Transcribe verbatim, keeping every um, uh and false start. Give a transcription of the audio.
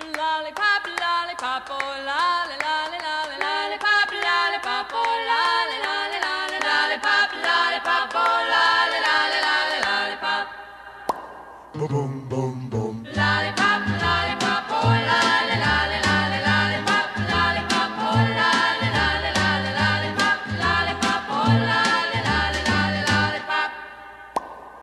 Lollipop, lollipop, oh, lolly, lolly, lolly, lollipop, lollipop, oh, lolly, lolly, lolly, lollipop, lollipop, oh, lolly, lolly, lolly, lollipop. Boom, boom, boom.